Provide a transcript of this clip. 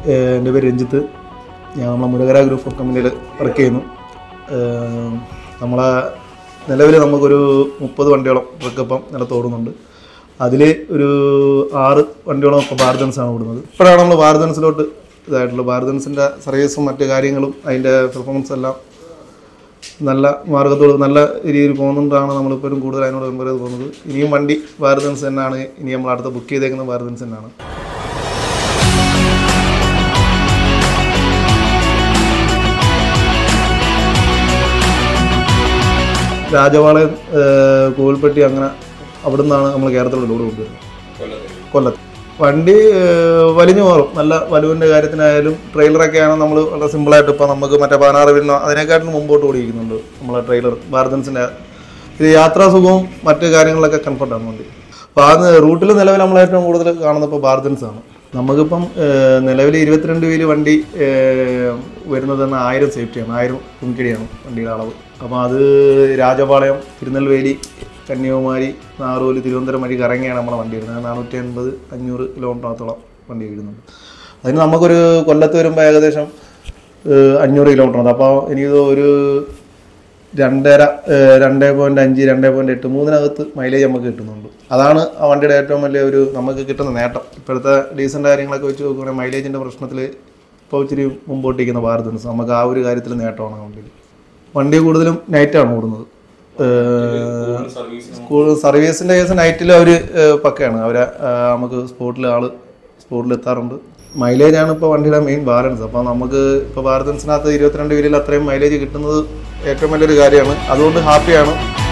എൻ്റെ പേര് രഞ്ജിത്ത്. ഞാൻ നമ്മളെ Murahara Group of കമ്പനിയിൽ വർക്ക് ചെയ്യുന്നു. നമ്മളെ നിലവിൽ നമുക്കൊരു 30 വണ്ടിയോളം ട്രക്കിപ്പം നിലത്തോടുന്നുണ്ട്. അതിൽ ഒരു 6 വണ്ടിയോളം ഇപ്പോൾ BharatBenz ആണ് ഓടുന്നത്. ഇപ്പോഴാണ് നമ്മൾ BharatBenzലോട്ട് ഇതായിട്ടുള്ളത്. BharatBenzൻ്റെ സർവീസും മറ്റു കാര്യങ്ങളും അതിൻ്റെ പെർഫോമൻസ് എല്ലാം നല്ല മാർഗത്തോട് നല്ല രീതിയിൽ പോകുന്നതുകൊണ്ടാണ് നമ്മളിപ്പോഴും കൂടുതൽ അതിനോട് കമ്പയർ ചെയ്ത് പോകുന്നത്. ഇനിയും വണ്ടി BharatBenz തന്നെയാണ്. ഇനി നമ്മൾ അടുത്ത ബുക്ക് ചെയ്തേക്കുന്നത് BharatBenz തന്നെയാണ്. രാജവാളയം, കോവിൽപ്പെട്ടി അങ്ങനെ അവിടെ നിന്നാണ് നമ്മൾ കേരളത്തിലുള്ള ലോഡ് കൊണ്ടുവരുന്നത്. കൊല്ലത്ത് വണ്ടി വലിഞ്ഞു മാറും. നല്ല വലുവിൻ്റെ കാര്യത്തിനായാലും ട്രെയിലറൊക്കെയാണ് നമ്മൾ വളരെ സിമ്പിളായിട്ട് ഇപ്പോൾ നമുക്ക് മറ്റേ 16 പിന്നെ അതിനെക്കാട്ടിലും മുമ്പോട്ട് ഓടിയിരിക്കുന്നുണ്ട് നമ്മളെ ട്രെയിലർ. BharatBenzൻ്റെ ഇത് യാത്രാസുഖവും മറ്റു കാര്യങ്ങളിലൊക്കെ കംഫർട്ടാണ് വണ്ടി. അപ്പോൾ ആ റൂട്ടിൽ നിലവിൽ നമ്മൾ ഏറ്റവും കൂടുതൽ കാണുന്നത് ഇപ്പോൾ BharatBenz ആണ്. നമുക്കിപ്പം നിലവിൽ 22 വീല് വണ്ടി വരുന്നത് തന്നെ 1000 സേഫ്റ്റിയാണ്, 1000 കുങ്കിടിയാണ് വണ്ടിയുടെ അളവ്. അപ്പോൾ അത് രാജപാളയം, തിരുനെൽവേലി, കന്യാകുമാരി, നാറൂല്, തിരുവനന്തപുരം വഴി കറങ്ങിയാണ് നമ്മളെ വണ്ടി വരുന്നത്. 480-500 കിലോമീറ്ററത്തോളം വണ്ടി വരുന്നുണ്ട്. അതിന് നമുക്കൊരു കൊല്ലത്ത് വരുമ്പോൾ ഏകദേശം 500 കിലോമീറ്റർ ഉണ്ട്. അപ്പോൾ എനിക്കിത് ഒരു 2.5, 2.8, 3-നകത്ത് മൈലേജ് നമുക്ക് കിട്ടുന്നുണ്ട്. അതാണ് ആ വണ്ടിയുടെ ഏറ്റവും വലിയ ഒരു നമുക്ക് കിട്ടുന്ന നേട്ടം. ഇപ്പോഴത്തെ ഡീസൻ്റ് കാര്യങ്ങളൊക്കെ വെച്ച് നോക്കുകയാണെങ്കിൽ മൈലേജിൻ്റെ പ്രശ്നത്തിൽ ഇപ്പോൾ ഇച്ചിരി മുമ്പോട്ടിരിക്കുന്ന BharatBenz നമുക്ക് ആ ഒരു കാര്യത്തിൽ നേട്ടമാണ് ആ വണ്ടിയിൽ. വണ്ടി കൂടുതലും നൈറ്റാണ് ഓടുന്നത്. സർവീസിൻ്റെ കേസ് നൈറ്റിൽ അവർ പക്കയാണ്. അവരെ നമുക്ക് സ്പോട്ടിൽ എത്താറുണ്ട്. മൈലേജാണ് ഇപ്പോൾ വണ്ടിയുടെ മെയിൻ ബാലൻസ്. അപ്പോൾ നമുക്ക് ഇപ്പോൾ BharatBenzനകത്ത് 22 വീലിൽ അത്രയും മൈലേജ് കിട്ടുന്നത് ഏറ്റവും വലിയൊരു കാര്യമാണ്. അതുകൊണ്ട് ഹാപ്പിയാണ്.